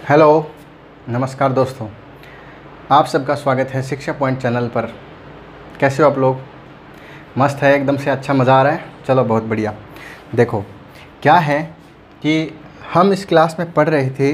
Hello, नमस्कार दोस्तों। आप सबका स्वागत है शिक्षा पॉइंट चैनल पर। कैसे हो आप लोग? मस्त है, एकदम से अच्छा मज़ा आ रहा है। चलो बहुत बढ़िया। देखो क्या है कि हम इस क्लास में पढ़ रहे थे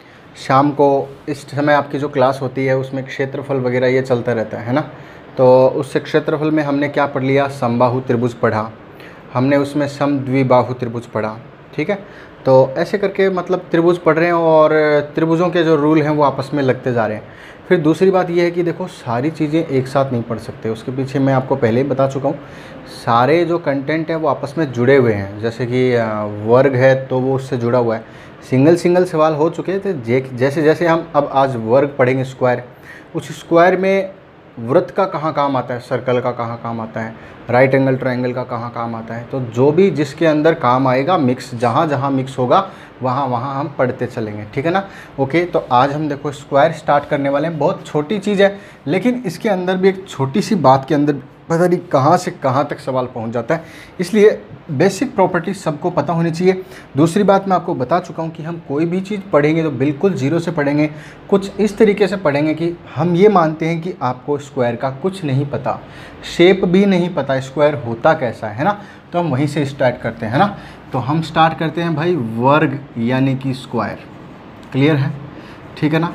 शाम को। इस समय आपकी जो क्लास होती है उसमें क्षेत्रफल वगैरह ये चलता रहता है ना। तो उस क्षेत्रफल में हमने क्या पढ़ लिया? समबाहु त्रिभुज पढ़ा हमने, उसमें समद्विबाहु त्रिभुज पढ़ा। ठीक है, तो ऐसे करके मतलब त्रिभुज पढ़ रहे हैं और त्रिभुजों के जो रूल हैं वो आपस में लगते जा रहे हैं। फिर दूसरी बात ये है कि देखो सारी चीज़ें एक साथ नहीं पढ़ सकते, उसके पीछे मैं आपको पहले ही बता चुका हूँ। सारे जो कंटेंट है वो आपस में जुड़े हुए हैं। जैसे कि वर्ग है तो वो उससे जुड़ा हुआ है। सिंगल सिंगल सवाल हो चुके थे। जैसे जैसे हम अब आज वर्ग पढ़ेंगे, स्क्वायर, उस स्क्वायर में वृत्त का कहाँ काम आता है, सर्कल का कहाँ काम आता है, राइट एंगल ट्रायंगल का कहाँ काम आता है। तो जो भी जिसके अंदर काम आएगा, मिक्स जहाँ जहाँ मिक्स होगा वहाँ वहाँ हम पढ़ते चलेंगे। ठीक है ना? ओके, तो आज हम देखो स्क्वायर स्टार्ट करने वाले हैं। बहुत छोटी चीज़ है, लेकिन इसके अंदर भी एक छोटी सी बात के अंदर पता नहीं कहाँ से कहाँ तक सवाल पहुँच जाता है। इसलिए बेसिक प्रॉपर्टी सबको पता होनी चाहिए। दूसरी बात मैं आपको बता चुका हूँ कि हम कोई भी चीज़ पढ़ेंगे तो बिल्कुल ज़ीरो से पढ़ेंगे। कुछ इस तरीके से पढ़ेंगे कि हम ये मानते हैं कि आपको स्क्वायर का कुछ नहीं पता, शेप भी नहीं पता, स्क्वायर होता कैसा है ना। तो हम वहीं से स्टार्ट करते हैं ना। तो हम स्टार्ट करते हैं भाई वर्ग यानी कि स्क्वायर। क्लियर है? ठीक है ना?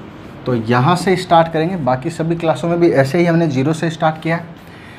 तो यहाँ से स्टार्ट करेंगे। बाकी सभी क्लासों में भी ऐसे ही हमने जीरो से स्टार्ट किया है।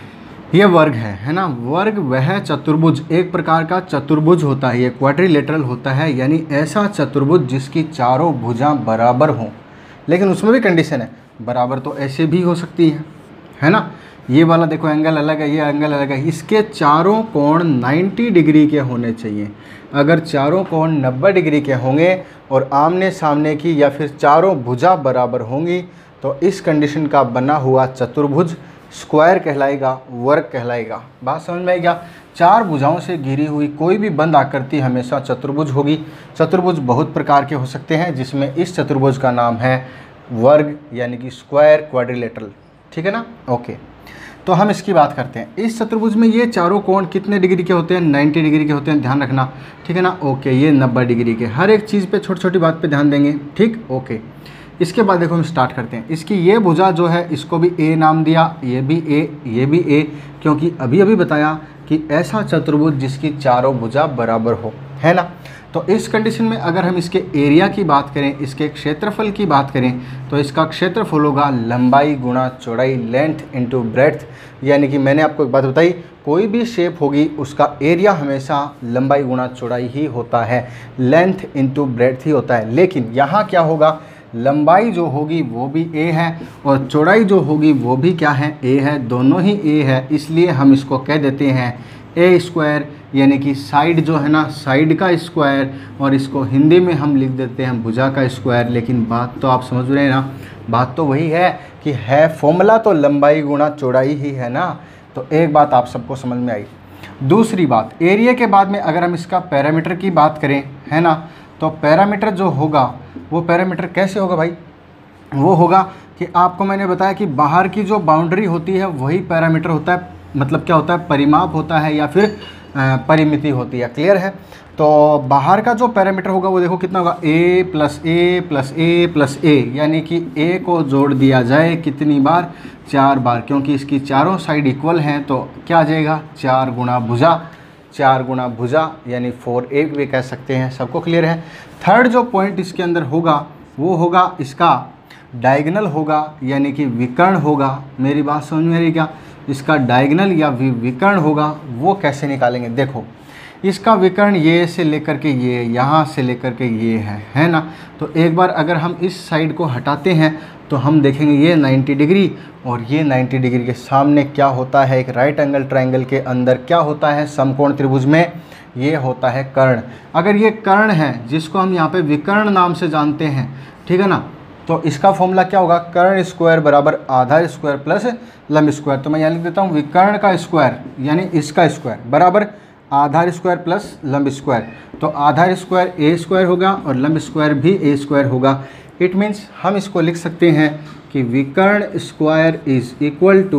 ये वर्ग है ना। वर्ग वह चतुर्भुज, एक प्रकार का चतुर्भुज होता है, ये क्वाड्रिलेटरल होता है, यानी ऐसा चतुर्भुज जिसकी चारों भुजाएं बराबर हों। लेकिन उसमें भी कंडीशन है, बराबर तो ऐसे भी हो सकती है ना। ये वाला देखो एंगल अलग है, ये एंगल अलग है। इसके चारों कोण 90 डिग्री के होने चाहिए। अगर चारों कोण 90 डिग्री के होंगे और आमने सामने की या फिर चारों भुजा बराबर होंगी तो इस कंडीशन का बना हुआ चतुर्भुज स्क्वायर कहलाएगा, वर्ग कहलाएगा। बात समझ में आई क्या? चार भुजाओं से घिरी हुई कोई भी बंद आकृति हमेशा चतुर्भुज होगी। चतुर्भुज बहुत प्रकार के हो सकते हैं, जिसमें इस चतुर्भुज का नाम है वर्ग यानी कि स्क्वायर, क्वाड्रिलेटरल। ठीक है ना? ओके, तो हम इसकी बात करते हैं। इस चतुर्भुज में ये चारों कोण कितने डिग्री के होते हैं? 90 डिग्री के होते हैं, ध्यान रखना। ठीक है ना? ओके, ये 90 डिग्री के। हर एक चीज़ पे छोटी छोटी बात पे ध्यान देंगे। ठीक, ओके। इसके बाद देखो हम स्टार्ट करते हैं। इसकी ये भुजा जो है इसको भी ए नाम दिया, ये भी ए, ये भी ए, क्योंकि अभी अभी बताया कि ऐसा चतुर्भुज जिसकी चारों भुजा बराबर हो, है ना। तो इस कंडीशन में अगर हम इसके एरिया की बात करें, इसके क्षेत्रफल की बात करें, तो इसका क्षेत्रफल होगा लंबाई गुणा चौड़ाई, लेंथ इंटू ब्रेड्थ। यानी कि मैंने आपको एक बात बताई, कोई भी शेप होगी उसका एरिया हमेशा लंबाई गुणा चौड़ाई ही होता है, लेंथ इंटू ब्रेड्थ ही होता है। लेकिन यहाँ क्या होगा, लंबाई जो होगी वो भी ए है और चौड़ाई जो होगी वो भी क्या है? ए है। दोनों ही ए है, इसलिए हम इसको कह देते हैं ए स्क्वायर, यानी कि साइड जो है ना, साइड का स्क्वायर। और इसको हिंदी में हम लिख देते हैं भुजा का स्क्वायर। लेकिन बात तो आप समझ रहे हैं ना, बात तो वही है कि है फॉर्मूला तो लंबाई गुणा चौड़ाई ही है ना। तो एक बात आप सबको समझ में आई। दूसरी बात, एरिया के बाद में अगर हम इसका पैरामीटर की बात करें, है ना, तो पैरामीटर जो होगा वो पैरामीटर कैसे होगा भाई? वो होगा कि आपको मैंने बताया कि बाहर की जो बाउंड्री होती है वही पैरामीटर होता है। मतलब क्या होता है? परिमाप होता है या फिर परिमिति होती है। क्लियर है? तो बाहर का जो पैरामीटर होगा वो देखो कितना होगा, A plus A plus A plus A, यानी कि ए को जोड़ दिया जाए कितनी बार? 4 बार, क्योंकि इसकी चारों साइड इक्वल हैं। तो क्या आ जाएगा? 4 गुणा भुजा, 4 गुणा भुजा यानी 4a भी कह सकते हैं। सबको क्लियर है? थर्ड जो पॉइंट इसके अंदर होगा वो होगा इसका डायगोनल होगा, यानी कि विकर्ण होगा। मेरी बात समझ में आ रही क्या? इसका डायगोनल या विकर्ण होगा। वो कैसे निकालेंगे? देखो, इसका विकर्ण ये से लेकर के ये, यहाँ से लेकर के ये है ना। तो एक बार अगर हम इस साइड को हटाते हैं तो हम देखेंगे ये 90 डिग्री और ये 90 डिग्री के सामने क्या होता है? एक राइट एंगल ट्रायंगल के अंदर क्या होता है? समकोण त्रिभुज में ये होता है कर्ण। अगर ये कर्ण है जिसको हम यहाँ पे विकर्ण नाम से जानते हैं, ठीक है ना, तो इसका फॉर्मूला क्या होगा? कर्ण स्क्वायर बराबर आधार स्क्वायर प्लस लंब स्क्वायर। तो मैं यहाँ लिख देता हूँ विकर्ण का स्क्वायर यानी इसका स्क्वायर बराबर आधार स्क्वायर प्लस लंब स्क्वायर। तो आधार स्क्वायर ए स्क्वायर होगा और लंब स्क्वायर भी ए स्क्वायर होगा। इट मीन्स हम इसको लिख सकते हैं कि विकर्ण square is equal to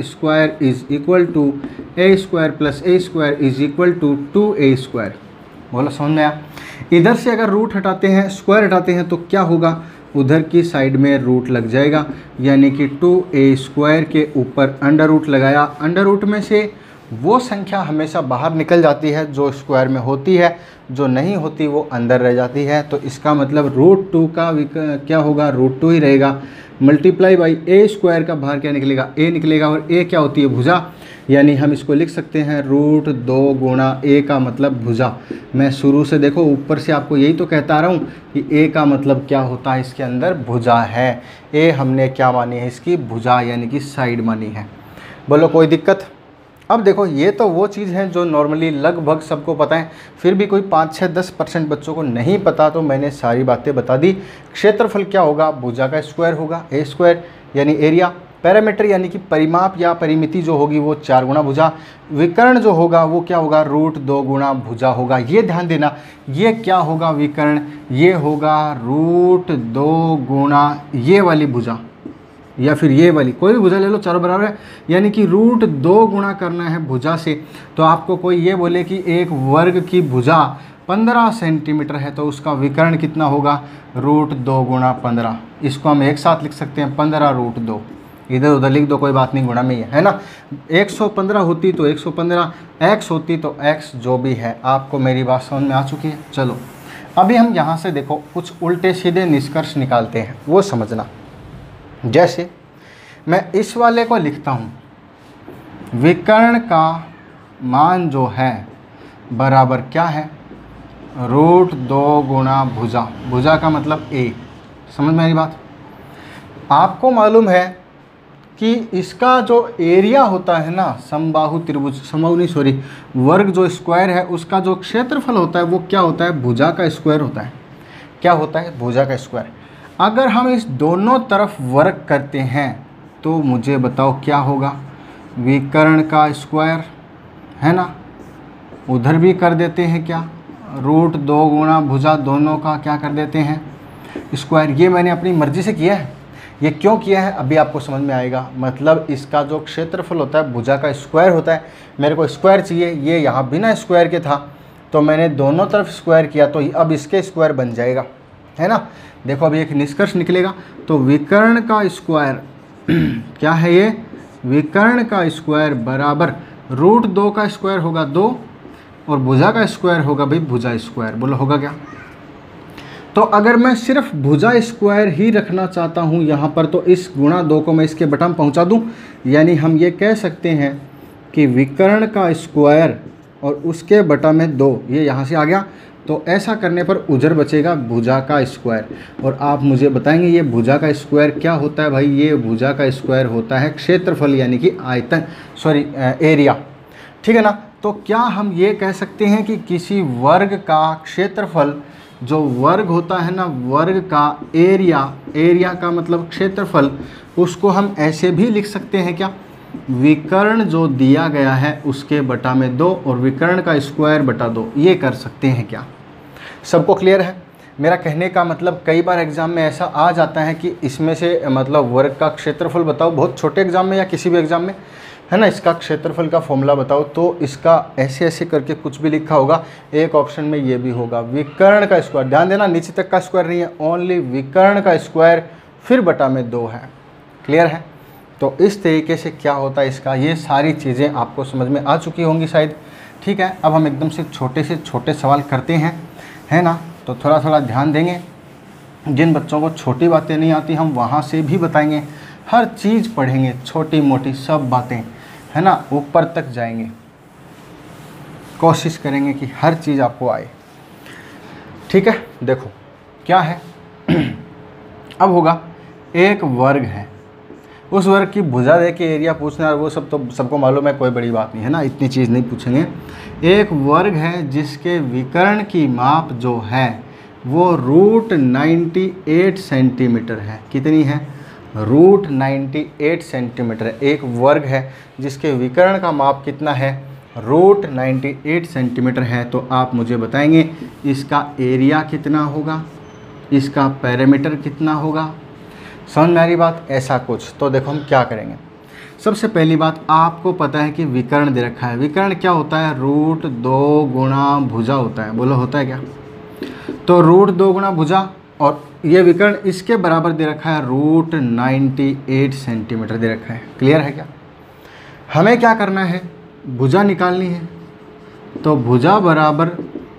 A square plus A square is equal to 2a square. बोलो समझ में आया। इधर से अगर रूट हटाते हैं, स्क्वायर हटाते हैं तो क्या होगा, उधर की साइड में रूट लग जाएगा, यानी कि 2a² के ऊपर अंडर रूट लगाया। अंडर रूट में से वो संख्या हमेशा बाहर निकल जाती है जो स्क्वायर में होती है, जो नहीं होती वो अंदर रह जाती है। तो इसका मतलब √2 का क्या होगा, √2 ही रहेगा, मल्टीप्लाई बाई a² का बाहर क्या निकलेगा, a निकलेगा, और a क्या होती है, भुजा, यानी हम इसको लिख सकते हैं √2 गुणा a का मतलब भुजा। मैं शुरू से देखो ऊपर से आपको यही तो कहता आ रहा हूँ कि a का मतलब क्या होता है, इसके अंदर भुजा है। a हमने क्या मानी है, इसकी भुजा यानी कि साइड मानी है। बोलो कोई दिक्कत। अब देखो ये तो वो चीज़ है जो नॉर्मली लगभग सबको पता है, फिर भी कोई 5-6-10% बच्चों को नहीं पता, तो मैंने सारी बातें बता दी। क्षेत्रफल क्या होगा, भुजा का स्क्वायर होगा, a² यानी एरिया। पैरामीटर यानी कि परिमाप या परिमिति जो होगी वो 4 गुना भुजा। विकर्ण जो होगा वो क्या होगा, √2 गुना भुजा होगा। ये ध्यान देना, ये क्या होगा विकर्ण, ये होगा √2 गुना ये वाली भुजा, या फिर ये वाली, कोई भी भुजा ले लो, चारों बराबर है, यानी कि √2 गुणा करना है भुजा से। तो आपको कोई ये बोले कि एक वर्ग की भुजा 15 सेंटीमीटर है, तो उसका विकर्ण कितना होगा, √2 गुणा 15। इसको हम एक साथ लिख सकते हैं 15√2, इधर उधर लिख दो कोई बात नहीं, गुणा में ही है ना। 115 होती तो 115, x होती तो x, जो भी है। आपको मेरी बात समझ में आ चुकी है। चलो अभी हम यहाँ से देखो कुछ उल्टे सीधे निष्कर्ष निकालते हैं, वो समझना। जैसे मैं इस वाले को लिखता हूँ, विकर्ण का मान जो है बराबर क्या है, √2 गुणा भुजा। भुजा का मतलब a, समझ में आई बात। आपको मालूम है कि इसका जो एरिया होता है ना, समबाहु त्रिभुज, समबाहु नहीं सॉरी, वर्ग जो स्क्वायर है उसका जो क्षेत्रफल होता है वो क्या होता है, भुजा का स्क्वायर होता है। क्या होता है, भुजा का स्क्वायर। अगर हम इस दोनों तरफ वर्ग करते हैं तो मुझे बताओ क्या होगा, विकर्ण का स्क्वायर है ना, उधर भी कर देते हैं क्या, √2 गुणा भुजा, दोनों का क्या कर देते हैं स्क्वायर। ये मैंने अपनी मर्ज़ी से किया है। ये क्यों किया है अभी आपको समझ में आएगा। मतलब इसका जो क्षेत्रफल होता है भुजा का स्क्वायर होता है, मेरे को स्क्वायर चाहिए, ये यहाँ बिना स्क्वायर के था तो मैंने दोनों तरफ स्क्वायर किया, तो अब इसके स्क्वायर बन जाएगा, है ना। देखो अभी एक निष्कर्ष निकलेगा। तो विकर्ण का स्क्वायर क्या है, ये विकर्ण का स्क्वायर बराबर √2 का स्क्वायर होगा 2, और भुजा का स्क्वायर होगा भाई भुजा स्क्वायर। बोलो होगा क्या। तो अगर मैं सिर्फ भुजा स्क्वायर ही रखना चाहता हूँ यहाँ पर, तो इस गुणा 2 को मैं इसके बटा में पहुँचा दूँ, यानी हम ये कह सकते हैं कि विकर्ण का स्क्वायर और उसके बटा में 2, ये यहाँ से आ गया। तो ऐसा करने पर उधर बचेगा भुजा का स्क्वायर। और आप मुझे बताएंगे ये भुजा का स्क्वायर क्या होता है भाई। ये भुजा का स्क्वायर होता है क्षेत्रफल यानी कि आयतन, सॉरी एरिया, ठीक है ना। तो क्या हम ये कह सकते हैं कि किसी वर्ग का क्षेत्रफल, जो वर्ग होता है ना, वर्ग का एरिया, एरिया का मतलब क्षेत्रफल, उसको हम ऐसे भी लिख सकते हैं क्या, विकर्ण जो दिया गया है उसके बटा में 2 और विकर्ण का स्क्वायर बटा 2, ये कर सकते हैं क्या। सबको क्लियर है। मेरा कहने का मतलब कई बार एग्ज़ाम में ऐसा आ जाता है कि इसमें से मतलब वर्ग का क्षेत्रफल बताओ, बहुत छोटे एग्ज़ाम में या किसी भी एग्ज़ाम में, है ना, इसका क्षेत्रफल का फॉर्मूला बताओ, तो इसका ऐसे ऐसे करके कुछ भी लिखा होगा। एक ऑप्शन में ये भी होगा विकर्ण का स्क्वायर, ध्यान देना नीचे तक का स्क्वायर नहीं है, ओनली विकर्ण का स्क्वायर फिर बटा में 2 है। क्लियर है। तो इस तरीके से क्या होता है इसका, ये सारी चीज़ें आपको समझ में आ चुकी होंगी शायद। ठीक है, अब हम एकदम से छोटे सवाल करते हैं, है ना। तो थोड़ा थोड़ा ध्यान देंगे। जिन बच्चों को छोटी बातें नहीं आती हम वहाँ से भी बताएंगे, हर चीज़ पढ़ेंगे, छोटी मोटी सब बातें, है ना, ऊपर तक जाएंगे। कोशिश करेंगे कि हर चीज़ आपको आए। ठीक है, देखो क्या है अब होगा एक वर्ग है, उस वर्ग की भुजा दे के एरिया पूछना, वो सब तो सबको मालूम है, कोई बड़ी बात नहीं है ना, इतनी चीज़ नहीं पूछेंगे। एक वर्ग है जिसके विकर्ण की माप जो है वो √98 सेंटीमीटर है। कितनी है, √98 सेंटीमीटर है। एक वर्ग है जिसके विकर्ण का माप कितना है, √98 सेंटीमीटर है। तो आप मुझे बताएंगे इसका एरिया कितना होगा, इसका पैरामीटर कितना होगा। समझ में आ रही बात, ऐसा कुछ। तो देखो हम क्या करेंगे, सबसे पहली बात, आपको पता है कि विकर्ण दे रखा है। विकर्ण क्या होता है? रूट 2 गुणा भुजा होता है। बोलो होता है क्या? तो रूट 2 गुणा भुजा, और ये विकर्ण इसके बराबर दे रखा है रूट 98 सेंटीमीटर दे रखा है। क्लियर है क्या? हमें क्या करना है? भुजा निकालनी है। तो भुजा बराबर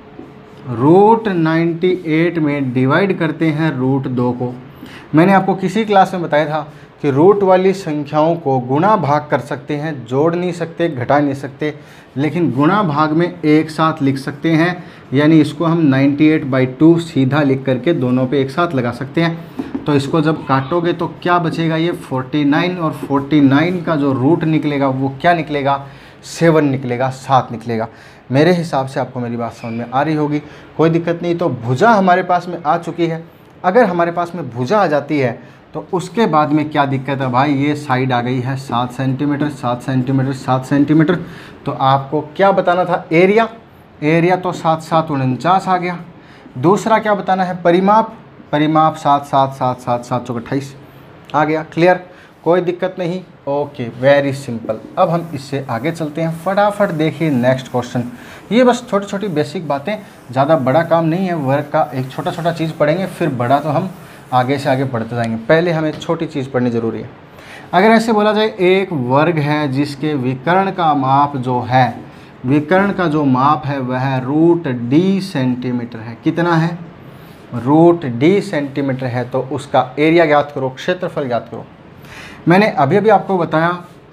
रूट 98 में डिवाइड करते हैं रूट 2 को। मैंने आपको किसी क्लास में बताया था कि रूट वाली संख्याओं को गुणा भाग कर सकते हैं, जोड़ नहीं सकते, घटा नहीं सकते, लेकिन गुणा भाग में एक साथ लिख सकते हैं। यानी इसको हम 98/2 सीधा लिख करके दोनों पे एक साथ लगा सकते हैं। तो इसको जब काटोगे तो क्या बचेगा? ये 49, और 49 का जो रूट निकलेगा वो क्या निकलेगा? 7 निकलेगा, 7 निकलेगा। मेरे हिसाब से आपको मेरी बात समझ में आ रही होगी, कोई दिक्कत नहीं। तो भुजा हमारे पास में आ चुकी है। अगर हमारे पास में भुजा आ जाती है तो उसके बाद में क्या दिक्कत है भाई? ये साइड आ गई है 7 सेंटीमीटर, 7 सेंटीमीटर, 7 सेंटीमीटर। तो आपको क्या बताना था? एरिया। एरिया तो 7 7 49 आ गया। दूसरा क्या बताना है? परिमाप। परिमाप 7 7 7 7 7 चौक 28 आ गया। क्लियर? कोई दिक्कत नहीं। Okay, very simple. अब हम इससे आगे चलते हैं। फटाफट देखिए नेक्स्ट क्वेश्चन। ये बस छोटी छोटी बेसिक बातें, ज़्यादा बड़ा काम नहीं है। वर्ग का एक छोटा छोटा चीज़ पढ़ेंगे, फिर बड़ा तो हम आगे से आगे पढ़ते जाएंगे। पहले हमें छोटी चीज़ पढ़नी ज़रूरी है। अगर ऐसे बोला जाए, एक वर्ग है जिसके विकर्ण का माप जो है, विकर्ण का जो माप है वह रूट d सेंटीमीटर है। कितना है? रूट d सेंटीमीटर है। तो उसका एरिया ज्ञात करो, क्षेत्रफल ज्ञात करो। मैंने अभी अभी आपको बताया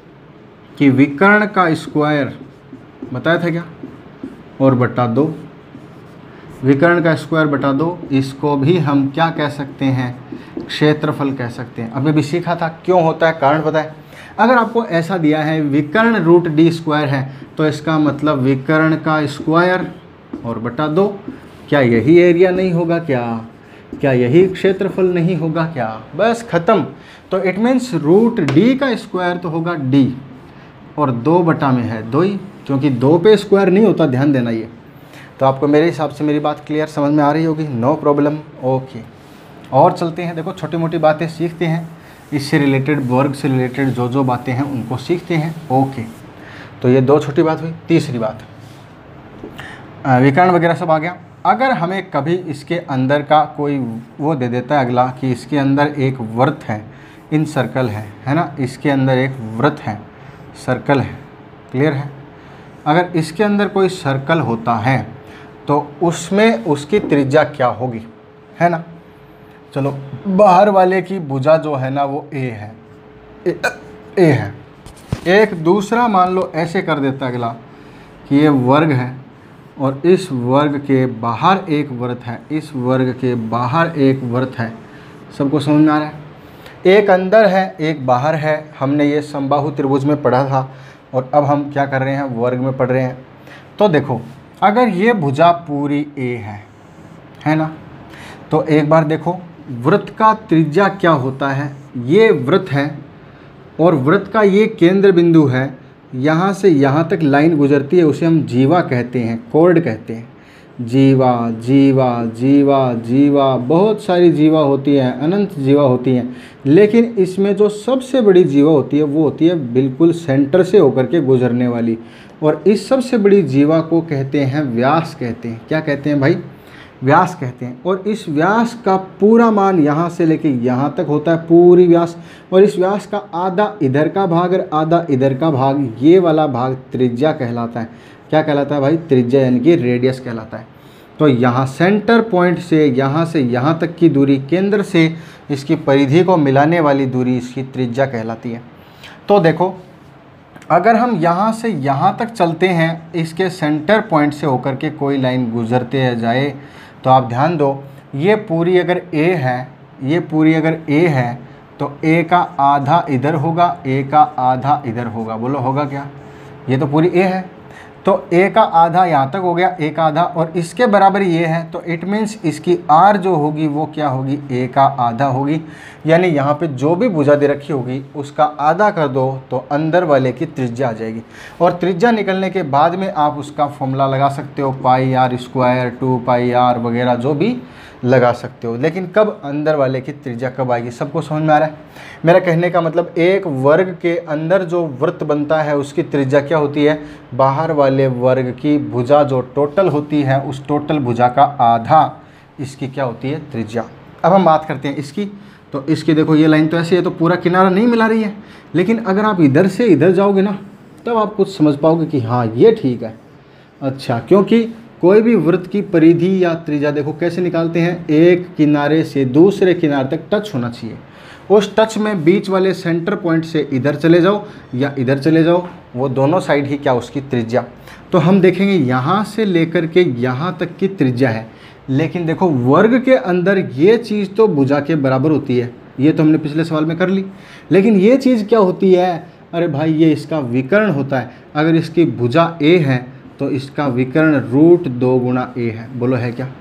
कि विकर्ण का स्क्वायर बताया था क्या? और बटा 2, विकर्ण का स्क्वायर बटा 2, इसको भी हम क्या कह सकते हैं? क्षेत्रफल कह सकते हैं। अभी भी सीखा था क्यों होता है, कारण पता है? अगर आपको ऐसा दिया है विकर्ण रूट d स्क्वायर है, तो इसका मतलब विकर्ण का स्क्वायर और बटा 2, क्या यही एरिया नहीं होगा क्या? क्या यही क्षेत्रफल नहीं होगा क्या? बस ख़त्म। तो इट मीन्स रूट d का स्क्वायर तो होगा d, और 2 बटा में है 2 ही, क्योंकि 2 पे स्क्वायर नहीं होता, ध्यान देना ये। तो आपको मेरे हिसाब से मेरी बात क्लियर समझ में आ रही होगी, नो प्रॉब्लम। ओके, और चलते हैं। देखो छोटी मोटी बातें सीखते हैं, इससे रिलेटेड, वर्ग से रिलेटेड जो बातें हैं उनको सीखते हैं। ओके, तो ये 2 छोटी बात हुई। तीसरी बात, विकर्ण वगैरह सब आ गया। अगर हमें कभी इसके अंदर का कोई वो दे देता है अगला, कि इसके अंदर एक वृत्त है, इन सर्कल है ना, इसके अंदर एक वृत्त है, सर्कल है। क्लियर है? अगर इसके अंदर कोई सर्कल होता है तो उसमें उसकी त्रिज्या क्या होगी, है ना? चलो, बाहर वाले की भुजा जो है ना वो ए है, ए है। एक दूसरा मान लो ऐसे कर देता अगला कि ये वर्ग है, और इस वर्ग के बाहर एक वृत्त है, इस वर्ग के बाहर एक वृत्त है। सबको समझ में आ रहा है? एक अंदर है, एक बाहर है। हमने ये समबाहु त्रिभुज में पढ़ा था, और अब हम क्या कर रहे हैं? वर्ग में पढ़ रहे हैं। तो देखो, अगर ये भुजा पूरी ए है ना, तो एक बार देखो वृत्त का त्रिज्या क्या होता है। ये वृत्त है, और वृत्त का ये केंद्र बिंदु है, यहाँ से यहाँ तक लाइन गुजरती है, उसे हम जीवा कहते हैं, कॉर्ड कहते हैं। जीवा जीवा जीवा जीवा, बहुत सारी जीवा होती हैं, अनंत जीवा होती हैं, लेकिन इसमें जो सबसे बड़ी जीवा होती है वो होती है बिल्कुल सेंटर से होकर के गुजरने वाली, और इस सबसे बड़ी जीवा को कहते हैं व्यास कहते हैं। क्या कहते हैं भाई? व्यास कहते हैं। और इस व्यास का पूरा मान यहाँ से लेके यहाँ तक होता है, पूरी व्यास, और इस व्यास का आधा इधर का भाग और आधा इधर का भाग, ये वाला भाग त्रिज्या कहलाता है। क्या कहलाता है भाई? त्रिज्या, यानी कि रेडियस कहलाता है। तो यहाँ सेंटर पॉइंट से यहाँ तक की दूरी, केंद्र से इसकी परिधि को मिलाने वाली दूरी, इसकी त्रिज्या कहलाती है। तो देखो, अगर हम यहाँ से यहाँ तक चलते हैं, इसके सेंटर पॉइंट से होकर के कोई लाइन गुजरते जाए, तो आप ध्यान दो, ये पूरी अगर ए है, ये पूरी अगर ए है, तो ए का आधा इधर होगा, ए का आधा इधर होगा। बोलो होगा क्या? ये तो पूरी ए है, तो ए का आधा यहाँ तक हो गया, ए का आधा, और इसके बराबर ये है, तो इट मीन्स इसकी आर जो होगी वो क्या होगी? ए का आधा होगी। यानी यहाँ पे जो भी भुजा दे रखी होगी उसका आधा कर दो तो अंदर वाले की त्रिज्या आ जाएगी, और त्रिज्या निकलने के बाद में आप उसका फॉर्मूला लगा सकते हो, pi r square 2 pi r वगैरह, जो भी लगा सकते हो। लेकिन कब अंदर वाले की त्रिज्या कब आएगी, सबको समझ में आ रहा है। मेरा कहने का मतलब एक वर्ग के अंदर जो वृत्त बनता है उसकी त्रिज्या क्या होती है, बाहर वाले वर्ग की भुजा जो टोटल होती है उस टोटल भुजा का आधा इसकी क्या होती है, त्रिज्या। अब हम बात करते हैं इसकी। तो इसकी देखो ये लाइन तो ऐसी है तो पूरा किनारा नहीं मिला रही है, लेकिन अगर आप इधर से इधर जाओगे ना तब आप कुछ समझ पाओगे कि हाँ ये ठीक है। अच्छा, क्योंकि कोई भी वृत्त की परिधि या त्रिज्या देखो कैसे निकालते हैं, एक किनारे से दूसरे किनारे तक टच होना चाहिए। उस टच में बीच वाले सेंटर पॉइंट से इधर चले जाओ या इधर चले जाओ, वो दोनों साइड ही क्या उसकी त्रिज्या। तो हम देखेंगे यहाँ से लेकर के यहाँ तक की त्रिज्या है, लेकिन देखो वर्ग के अंदर ये चीज़ तो भुजा के बराबर होती है, ये तो हमने पिछले सवाल में कर ली। लेकिन ये चीज़ क्या होती है, अरे भाई ये इसका विकर्ण होता है। अगर इसकी भुजा a है तो इसका विकर्ण √2 गुणा a है। बोलो है क्या,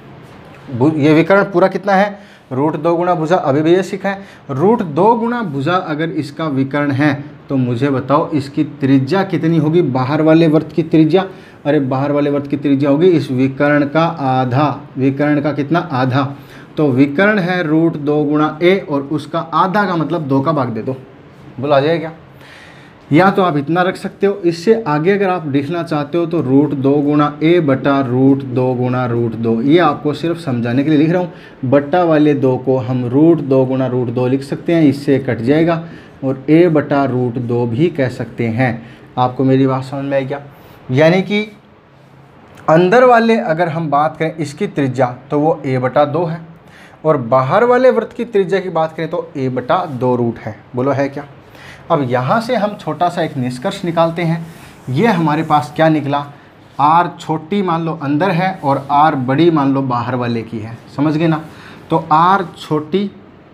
ये विकर्ण पूरा कितना है, √2 गुणा भुजा। अभी भी ये सीखा है, √2 गुणा भुजा अगर इसका विकर्ण है तो मुझे बताओ इसकी त्रिज्या कितनी होगी, बाहर वाले वृत्त की त्रिज्या। अरे बाहर वाले वृत्त की त्रिज्या होगी इस विकर्ण का आधा, विकर्ण का कितना, आधा। तो विकर्ण है √2 गुणा a और उसका आधा का मतलब 2 का भाग दे दो। बोलो आ जाएगा क्या। या तो आप इतना रख सकते हो, इससे आगे अगर आप लिखना चाहते हो तो √2 गुणा a बटा √2 गुणा √2। ये आपको सिर्फ समझाने के लिए लिख रहा हूँ। बट्टा वाले 2 को हम √2 गुणा √2 लिख सकते हैं, इससे कट जाएगा, और a बटा √2 भी कह सकते हैं। आपको मेरी बात समझ में आई क्या। यानी कि अंदर वाले अगर हम बात करें इसकी त्रिज्या तो वो a बटा 2 है, और बाहर वाले वृत्त की त्रिज्या की बात करें तो a बटा 2 रूट है। बोलो है क्या। अब यहाँ से हम छोटा सा एक निष्कर्ष निकालते हैं। ये हमारे पास क्या निकला, r छोटी मान लो अंदर है और r बड़ी मान लो बाहर वाले की है। समझ गए ना। तो r छोटी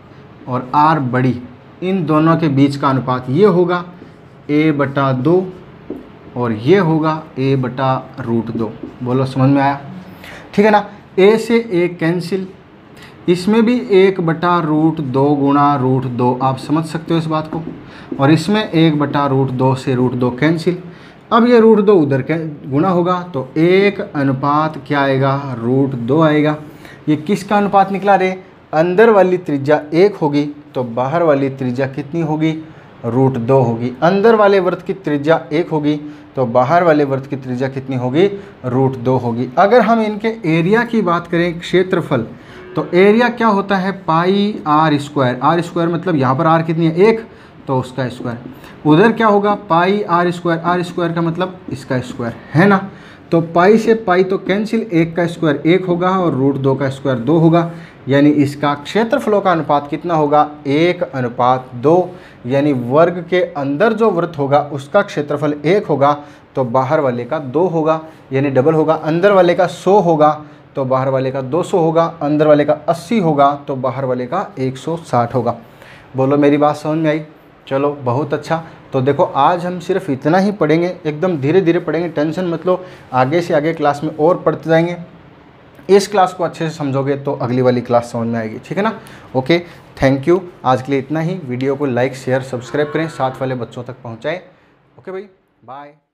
और r बड़ी, इन दोनों के बीच का अनुपात ये होगा a बटा 2 और ये होगा a बटा √2। बोलो समझ में आया, ठीक है ना। a से a कैंसिल, इसमें भी 1 बटा √2 गुणा √2, आप समझ सकते हो इस बात को। और इसमें 1 बटा √2 से √2 कैंसिल। अब ये √2 उधर गुणा होगा तो 1 अनुपात क्या आएगा, √2 आएगा। ये किसका अनुपात निकला रे, अंदर वाली त्रिज्या 1 होगी तो बाहर वाली त्रिज्या कितनी होगी, √2 होगी। अंदर वाले वृत्त की त्रिज्या 1 होगी तो बाहर वाले वृत्त की त्रिज्या कितनी होगी, √2 होगी। अगर हम इनके एरिया की बात करें, क्षेत्रफल, तो एरिया क्या होता है, पाई r²। r² मतलब यहाँ पर r कितनी है, 1, तो उसका स्क्वायर। उधर क्या होगा, पाई r²। r² का मतलब इसका स्क्वायर है ना। तो पाई से पाई तो कैंसिल, 1 का स्क्वायर 1 होगा और √2 का स्क्वायर 2 होगा। यानी इसका क्षेत्रफलों का अनुपात कितना होगा, 1:2। यानी वर्ग के अंदर जो वृत्त होगा उसका क्षेत्रफल 1 होगा तो बाहर वाले का 2 होगा, यानी डबल होगा। अंदर वाले का 100 होगा तो बाहर वाले का 200 होगा, अंदर वाले का 80 होगा तो बाहर वाले का 160 होगा। बोलो मेरी बात समझ में आई। चलो बहुत अच्छा। तो देखो आज हम सिर्फ इतना ही पढ़ेंगे, एकदम धीरे धीरे पढ़ेंगे, टेंशन मत लो। आगे से आगे क्लास में और पढ़ते जाएंगे। इस क्लास को अच्छे से समझोगे तो अगली वाली क्लास समझ में आएगी, ठीक है ना। Okay, thank you. आज के लिए इतना ही। वीडियो को लाइक शेयर सब्सक्राइब करें, साथ वाले बच्चों तक पहुँचाएँ। ओके भाई, बाय।